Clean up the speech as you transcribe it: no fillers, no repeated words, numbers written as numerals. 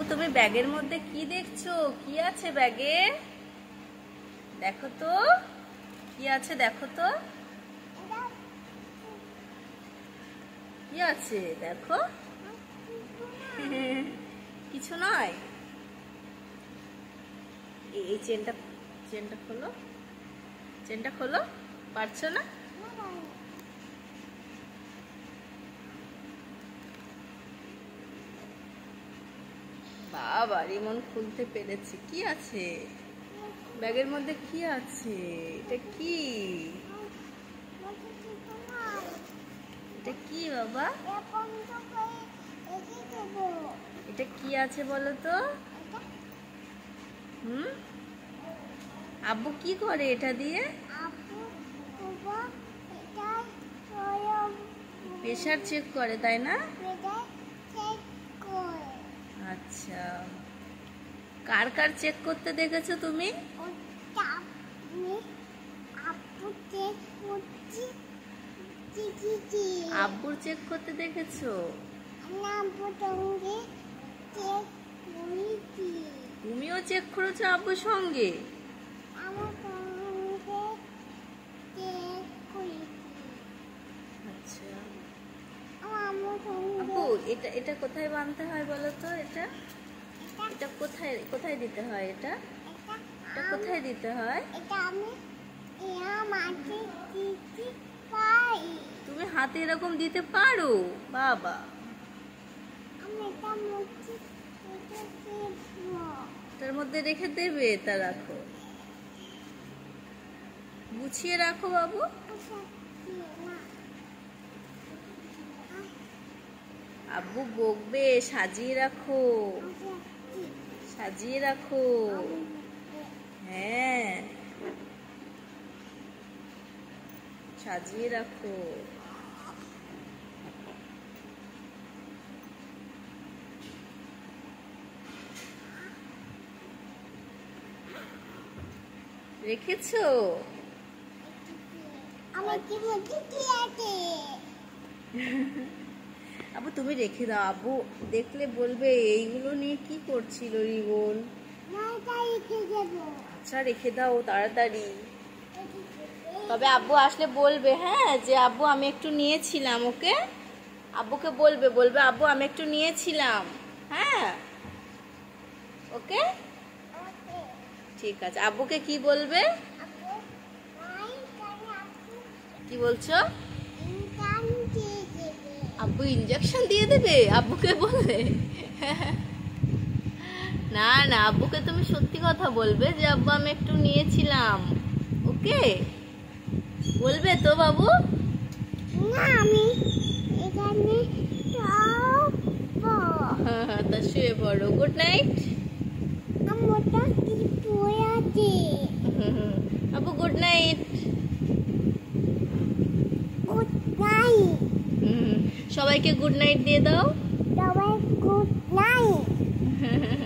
তুমি ব্যাগের মধ্যে কি দেখছো? কি আছে ব্যাগে? দেখো তো কি আছে, দেখো তো কি আছে, দেখো। কিছু নয়। এই চেনটা চেনটা খোলো, চেনটা খোলো। পারছো না? বাবা রিমন খুলতে পেরেছি। কি আছে ব্যাগের মধ্যে? কি আছে? এটা কি? এটা কি বাবা? এটা কি আছে বলো তো? আব্বু কি করে এটা দিয়ে? প্রেসার চেক করে, তাই না? আচ্ছা, কার কার চেক করতে দেখেছো তুমি? আব্বুর চেক করতে দেখেছো? তুমিও চেক করেছো আব্বুর সঙ্গে? আচ্ছা আব্বু, এটা এটা কোথায় বাঁধতে হয় বলো তো? এটা এটা কোথায় কোথায় দিতে হয়? এটা এটা কোথায় দিতে হয়? তুমি হাতে এরকম দিতে পারো? বাবা, তার মধ্যে রেখে দেবে? তা রাখো, গুছিয়ে রাখো বাবু। আব্বু বকবে, সাজিয়ে রাখো, সাজিয়ে রাখো। হ্যাঁ, সাজিয়ে রাখো। রেখেছো? আব্বু তুমি রেখে দাও, আব্বু দেখলে বলবে এইগুলো নিয়ে কি করছিল রিবন। আচ্ছা রেখে দাও তাড়াতাড়ি। তবে আব্বু আসলে বলবে, হ্যাঁ, যে আব্বু আমি একটু নিয়েছিলাম। ওকে, আব্বুকে বলবে, বলবে আব্বু আমি একটু নিয়েছিলাম। হ্যাঁ, ওকে, ঠিক আছে। আব্বুকে কি বলবে? কি বলছো? আব্বু ইনজেকশন দিয়ে দেবে? আব্বুকে বলবে? না না, আব্বুকে তুমি সত্যি কথা বলবে যে আব্বু আমি একটু নিয়েছিলাম। ওকে, বলবে তো বাবু? না, আমি এখানে তা শুয়ে পড়ো। Good night. আব্বু গুড নাইট। সবাইকে গুড নাইট দিয়ে দাও। সবাই গুড নাইট।